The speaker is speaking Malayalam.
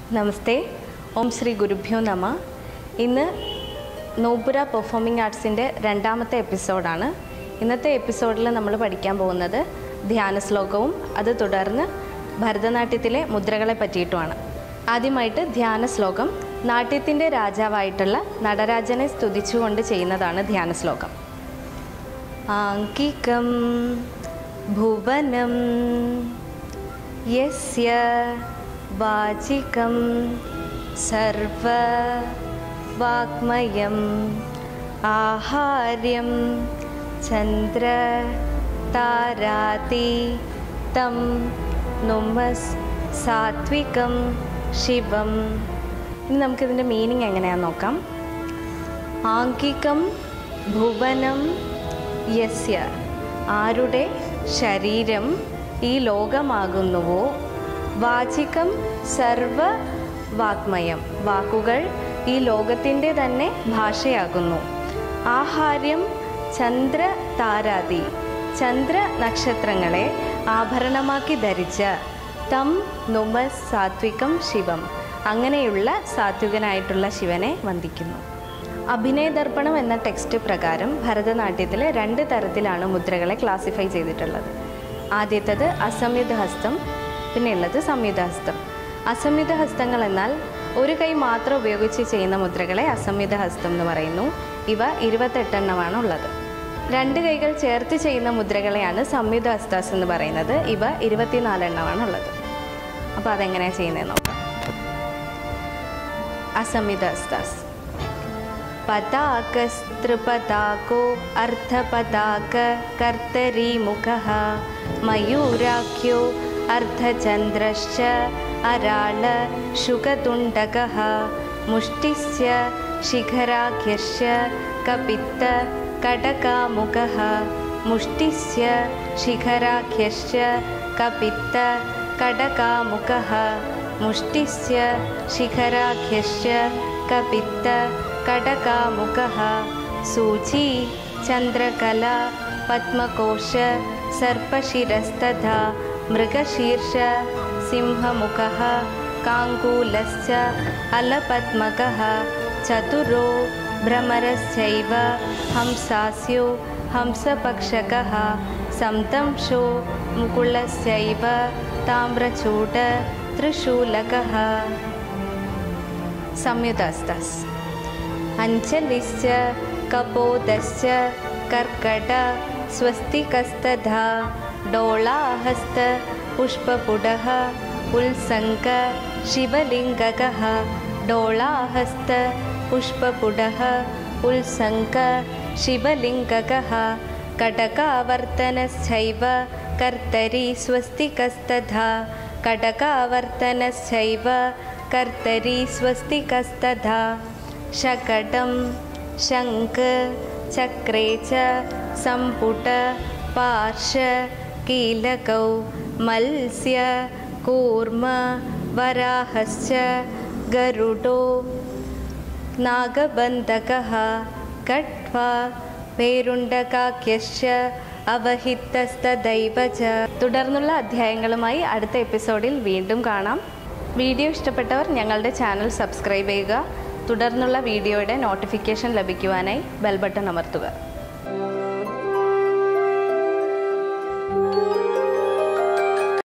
നമസ്തേ, ഓം ശ്രീ ഗുരുഭ്യോ നമ. ഇന്ന് നോപുര പെർഫോമിംഗ് ആർട്സിൻ്റെ രണ്ടാമത്തെ എപ്പിസോഡാണ്. ഇന്നത്തെ എപ്പിസോഡിൽ നമ്മൾ പഠിക്കാൻ പോകുന്നത് ധ്യാന ശ്ലോകവും അത് തുടർന്ന് ഭരതനാട്യത്തിലെ മുദ്രകളെ പറ്റിയിട്ടുമാണ്. ആദ്യമായിട്ട് ധ്യാന ശ്ലോകം. നാട്യത്തിൻ്റെ രാജാവായിട്ടുള്ള നടരാജനെ സ്തുതിച്ചുകൊണ്ട് ചെയ്യുന്നതാണ് ധ്യാന ശ്ലോകം. ആംകികം ഭുവനം യസ്യ വാചികം സർവ വാഗ്മയം ആഹാര്യം ചന്ദ്ര താരാതി തം നുമസ് സാത്വികം ശിവം. ഇനി നമുക്കിതിൻ്റെ മീനിങ് എങ്ങനെയാണെന്ന് നോക്കാം. ആംകികം ഭുവനം യസ്യ, ആരുടെ ശരീരം ഈ ലോകമാകുന്നുവോ, വാചികം സർവ വാഗ്മയം, വാക്കുകൾ ഈ ലോകത്തിൻ്റെ തന്നെ ഭാഷയാകുന്നു. ആഹാര്യം ചന്ദ്ര താരാതി, ചന്ദ്ര നക്ഷത്രങ്ങളെ ആഭരണമാക്കി ധരിച്ച തം നുമസ് സാത്വികം ശിവം, അങ്ങനെയുള്ള സാത്വികനായിട്ടുള്ള ശിവനെ വന്ദിക്കുന്നു. അഭിനയദർപ്പണം എന്ന ടെക്സ്റ്റ് പ്രകാരം ഭരതനാട്യത്തിൽ 2 തരത്തിലാണ് മുദ്രകളെ ക്ലാസിഫൈ ചെയ്തിട്ടുള്ളത്. ആദ്യത്തേത് അസംയുത ഹസ്തം, പിന്നെ ഉള്ളത് സംയുത ഹസ്തം. അസംയുത ഹസ്തങ്ങൾ എന്നാൽ ഒരു കൈ മാത്രം ഉപയോഗിച്ച് ചെയ്യുന്ന മുദ്രകളെ അസംയുത ഹസ്തം എന്ന് പറയുന്നു. ഇവ 28 എണ്ണമാണ് ഉള്ളത്. 2 കൈകൾ ചേർത്ത് ചെയ്യുന്ന മുദ്രകളെയാണ് സംയുത ഹസ്താസ് എന്ന് പറയുന്നത്. ഇവ 24 എണ്ണമാണ് ഉള്ളത്. അപ്പോൾ അതെങ്ങനെയാണ് ചെയ്യുന്നതെന്ന് നോക്കാം. അസംയുത ഹസ്താസ്. പതാകസ്ത്രിപതാകോ അർദ്ധപതാക കർത്തരീ മുഖഃ മയൂരാഖ്യോ അർദ്ധചന്ദ്രശ്ച അരാള ശുകതുണ്ടകഃ മുഷ്ടിസ്യ ശിഖരാഖ്യശ്ച കപിത്ത കടകാമുഖഃ മുഷ്ടിസ്യ ശിഖരാഖ്യശ്ച കപിത്ത കടകാമുഖഃ മുഷ്ടിസ്യ ശിഖരാഖ്യശ്ച കപിത്ത കടകാമുഖഃ സൂചി ചന്ദ്രകല പത്മകോശ സർപ്പശിരസ്തഥാ മൃഗശീർഷ സിംഹമുഖഃ കാങ്കൂലശ്ച അലപത്മകഃ ചതുരോ ഭ്രമരശ്ചൈവ ഹംസാസ്യോ ഹംസപക്ഷകഃ സംതംശോ മുകുളശ്ചൈവ താമ്രചൂഢ ത്രിശൂലകഃ. സംയുതഹസ്താസ്. അഞ്ജലിശ്ച കപോദശ്ച കർക്കട സ്വസ്തികസ്തഥാ ഡോളാഹസ്ത പുഷ്പപുടഃ ഉത്സംഗ ശിവലിംഗകഃ ഡോളാഹസ്ത പുഷ്പപുടഃ ഉത്സംഗ ശിവലിംഗകഃ കടകാവർത്തനശ്ചൈവ കർത്തരി സ്വസ്തികസ്തഥാ കടകാവർത്തനശ്ചൈവ കർത്തരി സ്വസ്തികസ്തഥാ ശകടം ശംഖ് ചക്രേ ച സംപുട പാർശ കീലകൗ മത്സ്യ കൂർമ വരാഹശ്ച ഗരുഡോ നാഗബന്ധകഃ കട്വ പേരുണ്ടകാഖ്യശ്ച അവഹിതസ്തദൈവ ച. തുടർന്നുള്ള അധ്യായങ്ങളുമായി അടുത്ത എപ്പിസോഡിൽ വീണ്ടും കാണാം. വീഡിയോ ഇഷ്ടപ്പെട്ടവർ ഞങ്ങളുടെ ചാനൽ സബ്സ്ക്രൈബ് ചെയ്യുക. തുടർന്നുള്ള വീഡിയോയുടെ നോട്ടിഫിക്കേഷൻ ലഭിക്കുവാനായി ബെൽ ബട്ടൺ അമർത്തുക.